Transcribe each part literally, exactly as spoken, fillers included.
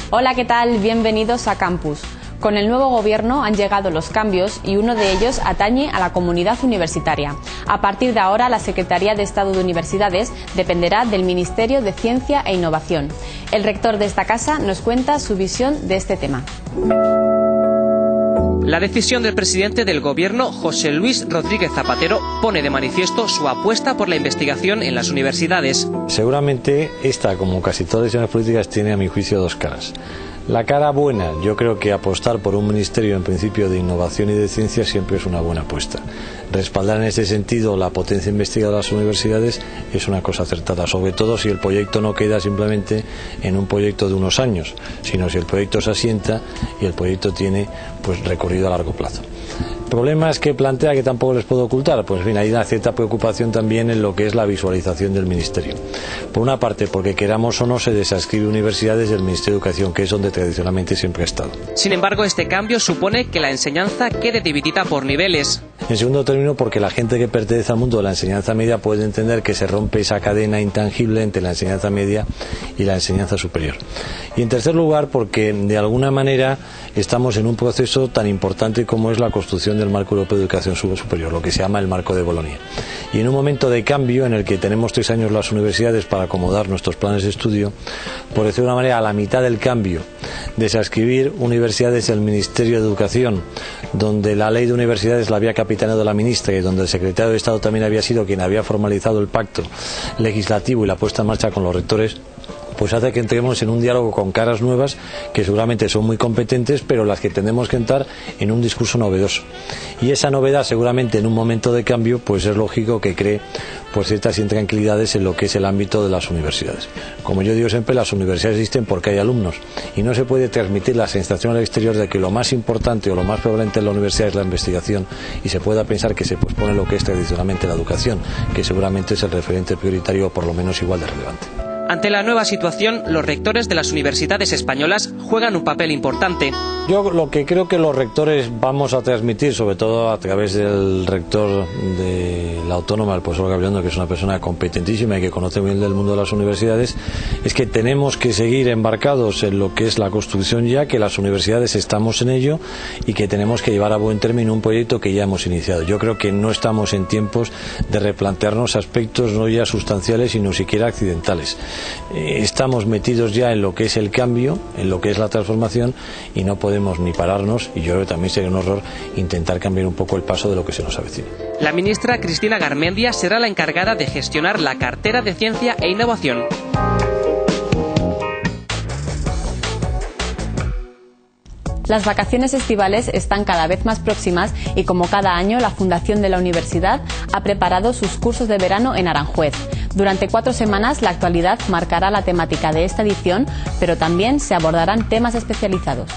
Hola, ¿qué tal? Bienvenidos a Campus. Con el nuevo gobierno han llegado los cambios y uno de ellos atañe a la comunidad universitaria. A partir de ahora, la Secretaría de Estado de Universidades dependerá del Ministerio de Ciencia e Innovación. El rector de esta casa nos cuenta su visión de este tema. La decisión del presidente del Gobierno, José Luis Rodríguez Zapatero, pone de manifiesto su apuesta por la investigación en las universidades. Seguramente esta, como casi todas las decisiones políticas, tiene a mi juicio dos caras. La cara buena, yo creo que apostar por un ministerio en principio de innovación y de ciencia siempre es una buena apuesta. Respaldar en ese sentido la potencia investigadora de las universidades es una cosa acertada, sobre todo si el proyecto no queda simplemente en un proyecto de unos años, sino si el proyecto se asienta y el proyecto tiene pues recorrido a largo plazo. Problemas que plantea que tampoco les puedo ocultar, pues en fin, hay una cierta preocupación también en lo que es la visualización del ministerio. Por una parte, porque queramos o no se desadscribe universidades del Ministerio de Educación, que es donde tradicionalmente siempre ha estado. Sin embargo, este cambio supone que la enseñanza quede dividida por niveles. En segundo término, porque la gente que pertenece al mundo de la enseñanza media puede entender que se rompe esa cadena intangible entre la enseñanza media y la enseñanza superior. Y en tercer lugar, porque de alguna manera estamos en un proceso tan importante como es la construcción del marco europeo de educación superior, lo que se llama el marco de Bolonia. Y en un momento de cambio en el que tenemos tres años las universidades para acomodar nuestros planes de estudio, por decirlo de una manera, a la mitad del cambio, desadscribir universidades del Ministerio de Educación, donde la ley de universidades la había capitaneado la ministra y donde el secretario de Estado también había sido quien había formalizado el pacto legislativo y la puesta en marcha con los rectores, pues hace que entremos en un diálogo con caras nuevas que seguramente son muy competentes, pero las que tenemos que entrar en un discurso novedoso. Y esa novedad seguramente en un momento de cambio pues es lógico que cree pues ciertas intranquilidades en lo que es el ámbito de las universidades. Como yo digo siempre, las universidades existen porque hay alumnos y no se puede transmitir la sensación al exterior de que lo más importante o lo más prevalente en la universidad es la investigación y se pueda pensar que se pospone lo que es tradicionalmente la educación, que seguramente es el referente prioritario o por lo menos igual de relevante. Ante la nueva situación, los rectores de las universidades españolas juegan un papel importante. Yo lo que creo que los rectores vamos a transmitir, sobre todo a través del rector de la Autónoma, el profesor Gabilondo, que es una persona competentísima y que conoce muy bien del mundo de las universidades, es que tenemos que seguir embarcados en lo que es la construcción ya, que las universidades estamos en ello y que tenemos que llevar a buen término un proyecto que ya hemos iniciado. Yo creo que no estamos en tiempos de replantearnos aspectos no ya sustanciales, sino siquiera accidentales. Estamos metidos ya en lo que es el cambio, en lo que es la transformación y no podemos ni pararnos, y yo creo que también sería un horror intentar cambiar un poco el paso de lo que se nos avecina. La ministra Cristina Garmendia será la encargada de gestionar la cartera de Ciencia e Innovación. Las vacaciones estivales están cada vez más próximas y como cada año la Fundación de la Universidad ha preparado sus cursos de verano en Aranjuez. Durante cuatro semanas la actualidad marcará la temática de esta edición, pero también se abordarán temas especializados.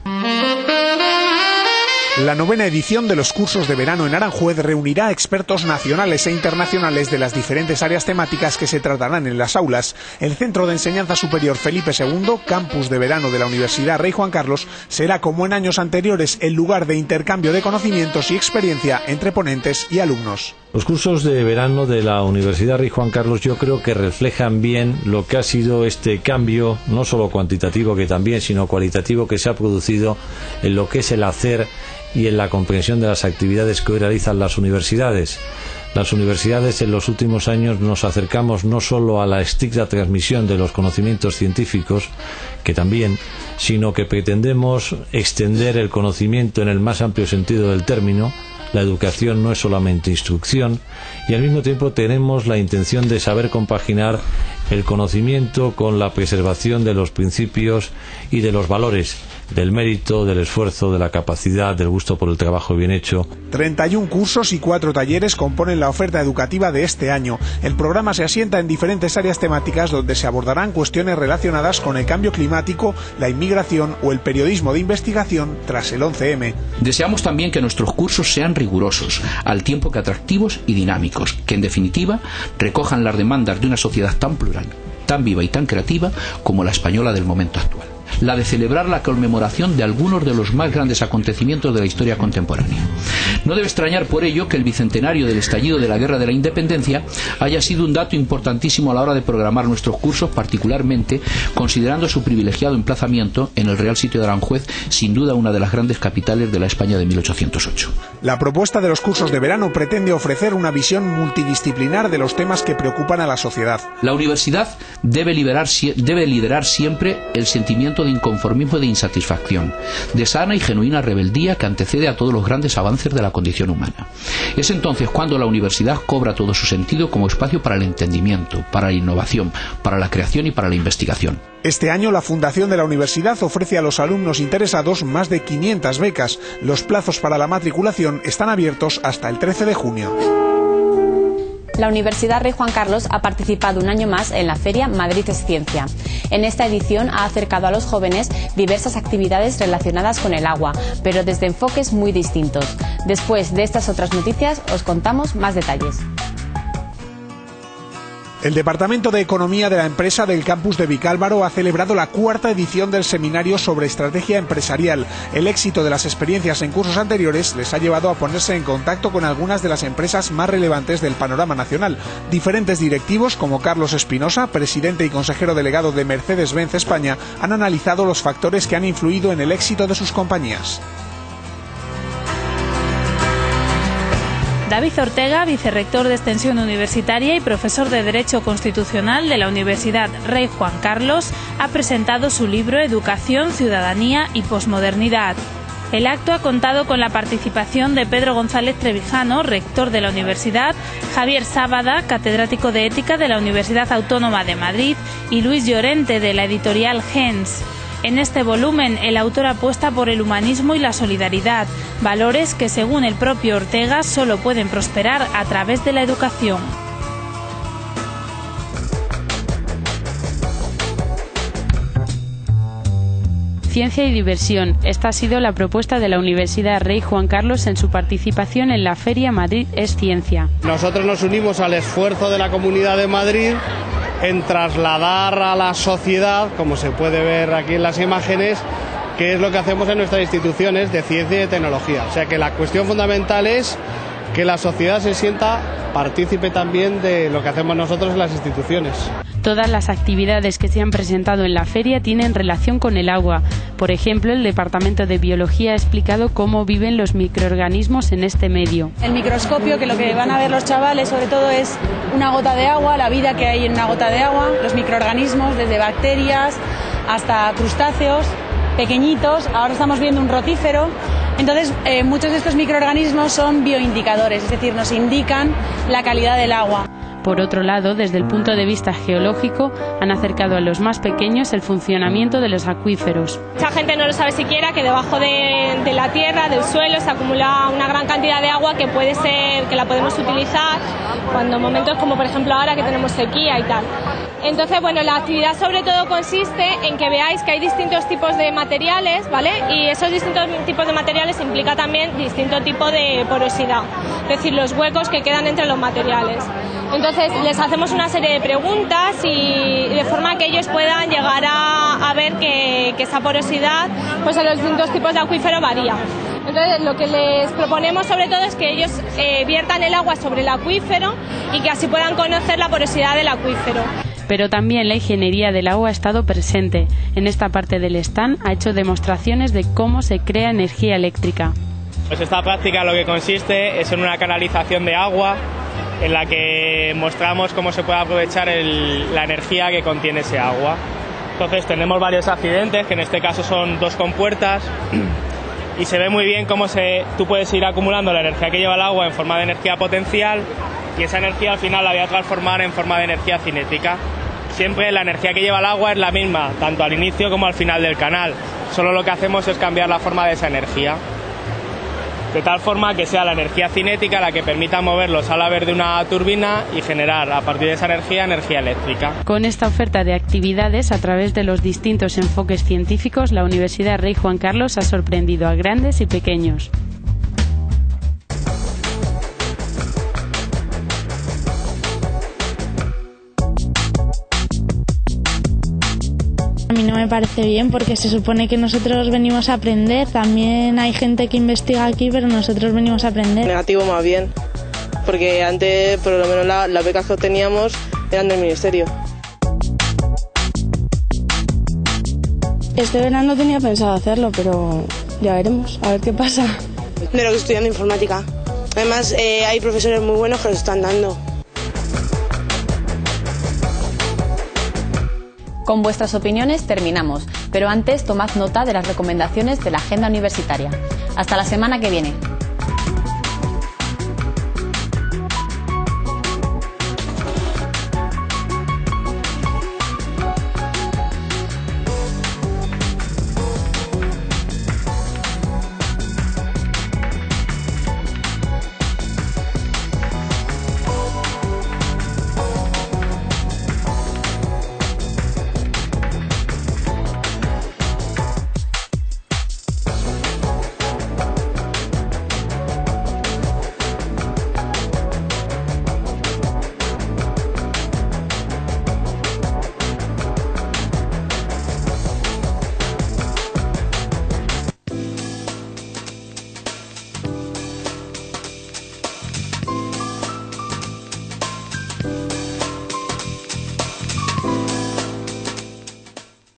La novena edición de los cursos de verano en Aranjuez reunirá a expertos nacionales e internacionales de las diferentes áreas temáticas que se tratarán en las aulas. El Centro de Enseñanza Superior Felipe segundo, campus de verano de la Universidad Rey Juan Carlos, será como en años anteriores el lugar de intercambio de conocimientos y experiencia entre ponentes y alumnos. Los cursos de verano de la Universidad Rey Juan Carlos yo creo que reflejan bien lo que ha sido este cambio, no solo cuantitativo que también, sino cualitativo que se ha producido en lo que es el hacer y en la comprensión de las actividades que hoy realizan las universidades. Las universidades en los últimos años nos acercamos no solo a la estricta transmisión de los conocimientos científicos, que también, sino que pretendemos extender el conocimiento en el más amplio sentido del término. La educación no es solamente instrucción y al mismo tiempo tenemos la intención de saber compaginar el conocimiento con la preservación de los principios y de los valores, del mérito, del esfuerzo, de la capacidad, del gusto por el trabajo bien hecho. treinta y un cursos y cuatro talleres componen la oferta educativa de este año. El programa se asienta en diferentes áreas temáticas donde se abordarán cuestiones relacionadas con el cambio climático, la inmigración o el periodismo de investigación tras el once eme. Deseamos también que nuestros cursos sean rigurosos, al tiempo que atractivos y dinámicos, que en definitiva recojan las demandas de una sociedad tan plural, tan viva y tan creativa como la española del momento actual. la de celebrar la conmemoración de algunos de los más grandes acontecimientos de la historia contemporánea. No debe extrañar por ello que el bicentenario del estallido de la Guerra de la Independencia haya sido un dato importantísimo a la hora de programar nuestros cursos, particularmente considerando su privilegiado emplazamiento en el Real Sitio de Aranjuez, sin duda una de las grandes capitales de la España de mil ochocientos ocho. La propuesta de los cursos de verano pretende ofrecer una visión multidisciplinar de los temas que preocupan a la sociedad. La universidad debe, liberar, debe liderar siempre el sentimiento de inconformismo y de insatisfacción, de sana y genuina rebeldía que antecede a todos los grandes avances de la condición humana. Es entonces cuando la universidad cobra todo su sentido como espacio para el entendimiento, para la innovación, para la creación y para la investigación. Este año la Fundación de la Universidad ofrece a los alumnos interesados más de quinientas becas. Los plazos para la matriculación están abiertos hasta el trece de junio. La Universidad Rey Juan Carlos ha participado un año más en la Feria Madrid es Ciencia. En esta edición ha acercado a los jóvenes diversas actividades relacionadas con el agua, pero desde enfoques muy distintos. Después de estas otras noticias os contamos más detalles. El Departamento de Economía de la empresa del campus de Vicálvaro ha celebrado la cuarta edición del seminario sobre estrategia empresarial. El éxito de las experiencias en cursos anteriores les ha llevado a ponerse en contacto con algunas de las empresas más relevantes del panorama nacional. Diferentes directivos, como Carlos Espinosa, presidente y consejero delegado de Mercedes-Benz España, han analizado los factores que han influido en el éxito de sus compañías. David Ortega, vicerrector de Extensión Universitaria y profesor de Derecho Constitucional de la Universidad Rey Juan Carlos, ha presentado su libro Educación, Ciudadanía y Posmodernidad. El acto ha contado con la participación de Pedro González Trevijano, rector de la universidad, Javier Sábada, catedrático de Ética de la Universidad Autónoma de Madrid, y Luis Llorente, de la editorial Gens. En este volumen, el autor apuesta por el humanismo y la solidaridad, valores que, según el propio Ortega, solo pueden prosperar a través de la educación. Ciencia y diversión. Esta ha sido la propuesta de la Universidad Rey Juan Carlos en su participación en la Feria Madrid es Ciencia. Nosotros nos unimos al esfuerzo de la Comunidad de Madrid en trasladar a la sociedad, como se puede ver aquí en las imágenes, qué es lo que hacemos en nuestras instituciones de ciencia y de tecnología. O sea que la cuestión fundamental es que la sociedad se sienta partícipe también de lo que hacemos nosotros en las instituciones. Todas las actividades que se han presentado en la feria tienen relación con el agua. Por ejemplo, el Departamento de Biología ha explicado cómo viven los microorganismos en este medio. El microscopio, que lo que van a ver los chavales sobre todo es una gota de agua, la vida que hay en una gota de agua, los microorganismos, desde bacterias hasta crustáceos pequeñitos. Ahora estamos viendo un rotífero. Entonces, eh, muchos de estos microorganismos son bioindicadores, es decir, nos indican la calidad del agua. Por otro lado, desde el punto de vista geológico, han acercado a los más pequeños el funcionamiento de los acuíferos. Mucha gente no lo sabe siquiera, que debajo de, de la tierra, del suelo, se acumula una gran cantidad de agua que puede ser, que la podemos utilizar cuando momentos como por ejemplo ahora que tenemos sequía y tal. Entonces, bueno, la actividad sobre todo consiste en que veáis que hay distintos tipos de materiales, ¿vale? Y esos distintos tipos de materiales implica también distinto tipo de porosidad, es decir, los huecos que quedan entre los materiales. Entonces, les hacemos una serie de preguntas y de forma que ellos puedan llegar a, a ver que, que esa porosidad, pues en los distintos tipos de acuífero varía. Entonces, lo que les proponemos sobre todo es que ellos eh, viertan el agua sobre el acuífero y que así puedan conocer la porosidad del acuífero. Pero también la ingeniería del agua ha estado presente. En esta parte del stand ha hecho demostraciones de cómo se crea energía eléctrica. Pues esta práctica lo que consiste es en una canalización de agua en la que mostramos cómo se puede aprovechar el, la energía que contiene ese agua. Entonces tenemos varios accidentes, que en este caso son dos compuertas, y se ve muy bien cómo se, tú puedes ir acumulando la energía que lleva el agua en forma de energía potencial, y esa energía al final la voy a transformar en forma de energía cinética. Siempre la energía que lleva el agua es la misma, tanto al inicio como al final del canal. Solo lo que hacemos es cambiar la forma de esa energía, de tal forma que sea la energía cinética la que permita mover los ala verde de una turbina y generar a partir de esa energía energía eléctrica. Con esta oferta de actividades a través de los distintos enfoques científicos, la Universidad Rey Juan Carlos ha sorprendido a grandes y pequeños. A mí no me parece bien porque se supone que nosotros venimos a aprender, también hay gente que investiga aquí, pero nosotros venimos a aprender. Negativo más bien, porque antes por lo menos la, las becas que obteníamos eran del ministerio. Este verano tenía pensado hacerlo, pero ya veremos, a ver qué pasa. De lo que estoy estudiando informática. Además eh, hay profesores muy buenos que lo están dando. Con vuestras opiniones terminamos, pero antes tomad nota de las recomendaciones de la agenda universitaria. Hasta la semana que viene.